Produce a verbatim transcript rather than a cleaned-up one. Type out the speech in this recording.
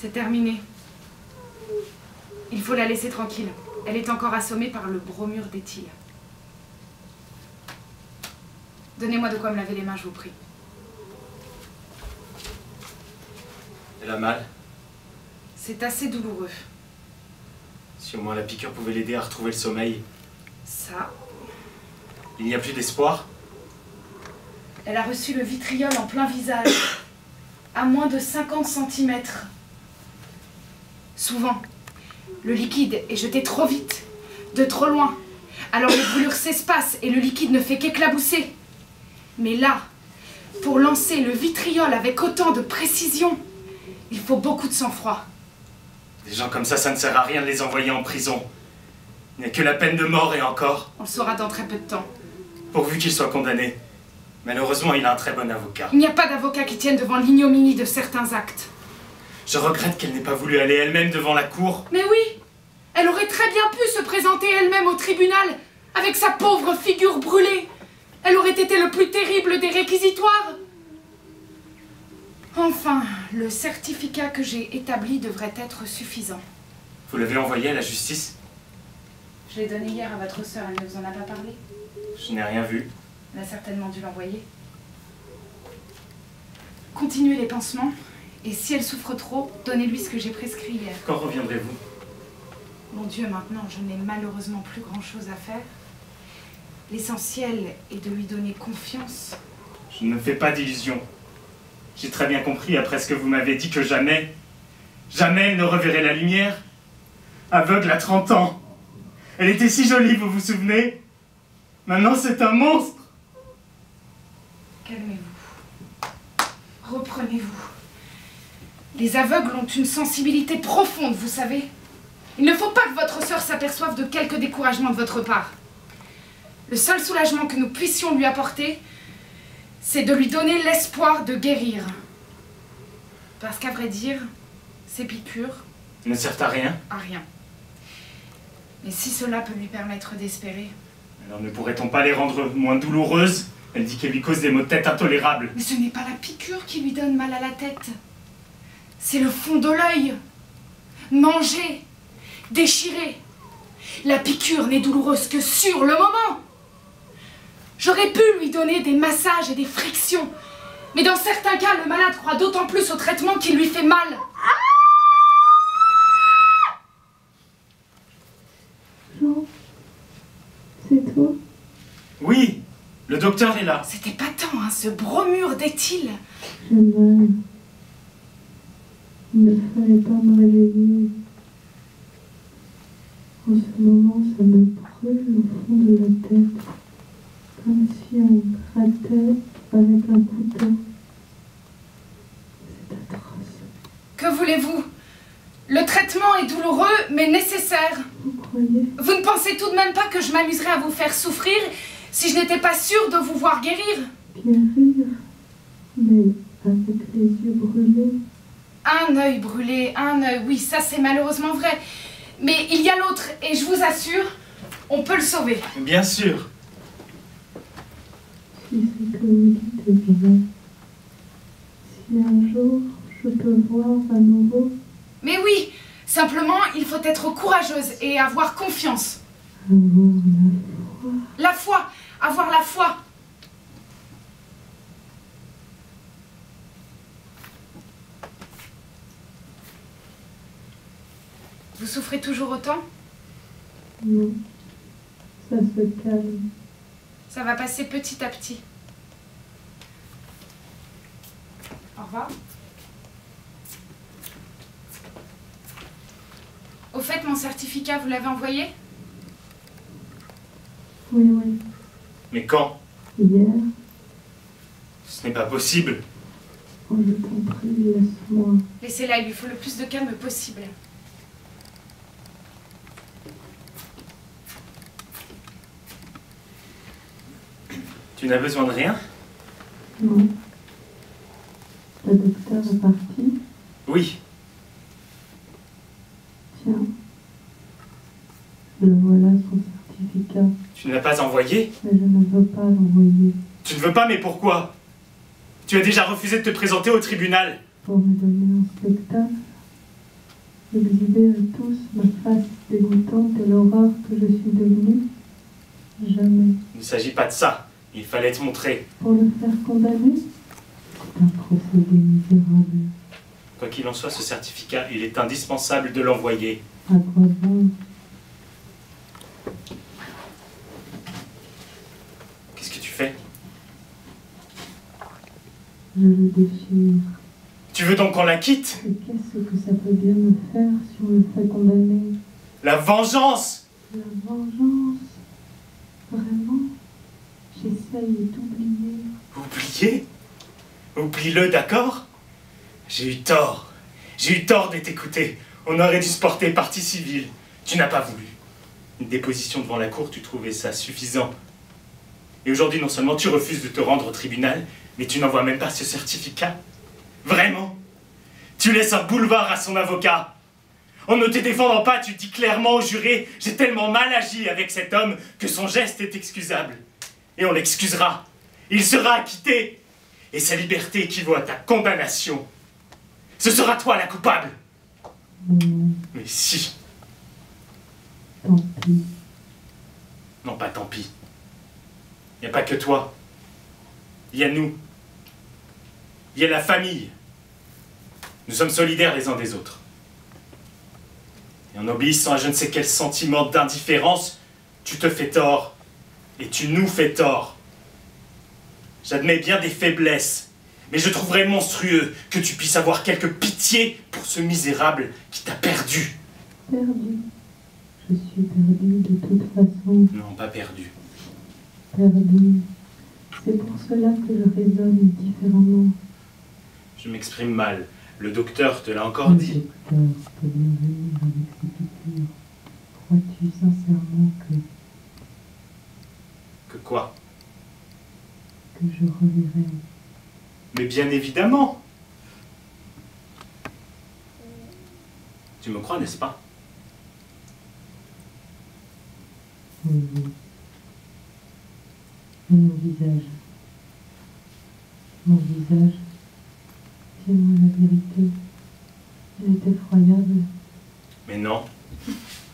C'est terminé. Il faut la laisser tranquille. Elle est encore assommée par le bromure d'éthyle. Donnez-moi de quoi me laver les mains, je vous prie. Elle a mal? C'est assez douloureux. Si au moins la piqûre pouvait l'aider à retrouver le sommeil. Ça... Il n'y a plus d'espoir? Elle a reçu le vitriol en plein visage, à moins de cinquante centimètres. Souvent, le liquide est jeté trop vite, de trop loin. Alors les brûlures s'espacent et le liquide ne fait qu'éclabousser. Mais là, pour lancer le vitriol avec autant de précision, il faut beaucoup de sang-froid. Des gens comme ça, ça ne sert à rien de les envoyer en prison. Il n'y a que la peine de mort et encore. On le saura dans très peu de temps. Pourvu qu'il soit condamné. Malheureusement, il a un très bon avocat. Il n'y a pas d'avocat qui tienne devant l'ignominie de certains actes. Je regrette qu'elle n'ait pas voulu aller elle-même devant la cour. Mais oui, elle aurait très bien pu se présenter elle-même au tribunal, avec sa pauvre figure brûlée. Elle aurait été le plus terrible des réquisitoires. Enfin, le certificat que j'ai établi devrait être suffisant. Vous l'avez envoyé à la justice? Je l'ai donné hier à votre sœur, elle ne vous en a pas parlé? Je n'ai rien vu. Elle a certainement dû l'envoyer. Continuez les pansements, et si elle souffre trop, donnez-lui ce que j'ai prescrit hier. Quand reviendrez-vous? Mon Dieu, maintenant, je n'ai malheureusement plus grand-chose à faire. L'essentiel est de lui donner confiance. Je ne me fais pas d'illusions. J'ai très bien compris, après ce que vous m'avez dit, que jamais, jamais elle ne reverrait la lumière. Aveugle à trente ans. Elle était si jolie, vous vous souvenez? Maintenant, c'est un monstre. Calmez-vous. Reprenez-vous. Les aveugles ont une sensibilité profonde, vous savez. Il ne faut pas que votre sœur s'aperçoive de quelque découragement de votre part. Le seul soulagement que nous puissions lui apporter, c'est de lui donner l'espoir de guérir. Parce qu'à vrai dire, ces piqûres ne servent à rien. À rien. Mais si cela peut lui permettre d'espérer... Alors ne pourrait-on pas les rendre moins douloureuses? Elle dit qu'elle lui cause des maux de tête intolérables. Mais ce n'est pas la piqûre qui lui donne mal à la tête. C'est le fond de l'œil. Mangé, déchiré. La piqûre n'est douloureuse que sur le moment. J'aurais pu lui donner des massages et des frictions. Mais dans certains cas, le malade croit d'autant plus au traitement qu'il lui fait mal. Jean, c'est toi? Oui, le docteur est là. C'était pas tant, hein, ce bromure d'éthyle. J'ai mal. Il ne fallait pas me réveiller. En ce moment, ça me brûle au fond de la tête. Comme si on grattait avec un couteau. C'est atroce. Que voulez-vous? Le traitement est douloureux, mais nécessaire. Vous croyez? Vous ne pensez tout de même pas que je m'amuserais à vous faire souffrir si je n'étais pas sûre de vous voir guérir? Guérir? Mais avec les yeux brûlés? Un œil brûlé, un œil, oui, ça c'est malheureusement vrai. Mais il y a l'autre, et je vous assure, on peut le sauver. Bien sûr. Si c'est que vous dites est vrai, si un jour je peux voir à nouveau... Mais oui, simplement il faut être courageuse et avoir confiance. Avoir la foi. La foi, avoir la foi. Vous souffrez toujours autant? Non, ça se calme. Ça va passer petit à petit. Au revoir. Au fait, mon certificat, vous l'avez envoyé? Oui, oui. Mais quand? Hier. Ce n'est pas possible. Oh, je t'en prie, laisse-moi. Laissez-la, il lui faut le plus de calme possible. Tu n'as besoin de rien? Non. Le docteur est parti? Oui. Tiens. Le voilà, son certificat. Tu ne l'as pas envoyé? Mais je ne veux pas l'envoyer. Tu ne veux pas, mais pourquoi? Tu as déjà refusé de te présenter au tribunal. Pour me donner un spectacle? exhiber à tous ma face dégoûtante et l'horreur que je suis devenue? Jamais. Il ne s'agit pas de ça. Il fallait te montrer. Pour le faire condamner? C'est un procédé misérable. Quoi qu'il en soit, ce certificat, il est indispensable de l'envoyer. À quoi bon? Qu'est-ce que tu fais? Je le déchire. Tu veux donc qu'on la quitte? Et qu'est-ce que ça peut bien me faire si on le fait condamner? La vengeance! La vengeance? Vraiment? J'essaye d'oublier. Oublier? Oublie-le, d'accord? J'ai eu tort. J'ai eu tort de t'écouter. On aurait dû se porter partie civile. Tu n'as pas voulu. Une déposition devant la cour, tu trouvais ça suffisant. Et aujourd'hui, non seulement tu refuses de te rendre au tribunal, mais tu n'envoies même pas ce certificat. Vraiment? Tu laisses un boulevard à son avocat. En ne te défendant pas, tu dis clairement au juré « J'ai tellement mal agi avec cet homme que son geste est excusable. » Et on l'excusera. Il sera acquitté. Et sa liberté équivaut à ta condamnation. Ce sera toi la coupable. Non. Mais si. Tant pis. Non, pas tant pis. Il n'y a pas que toi. Il y a nous. Il y a la famille. Nous sommes solidaires les uns des autres. Et en obéissant à je ne sais quel sentiment d'indifférence, tu te fais tort. Et tu nous fais tort. J'admets bien des faiblesses, mais je trouverais monstrueux que tu puisses avoir quelque pitié pour ce misérable qui t'a perdu. Perdu. Je suis perdue de toute façon. Non, pas perdu. Perdue. C'est pour cela que je raisonne différemment. Je m'exprime mal. Le docteur te l'a encore Le dit. docteur peut bien venir avec ses piqûres. Crois-tu sincèrement que, Que quoi? que je reverrai? Mais bien évidemment. Tu me crois, n'est-ce pas? Oui, oui. Et mon visage. Mon visage. Dis-moi la vérité. Il est effroyable. Mais non.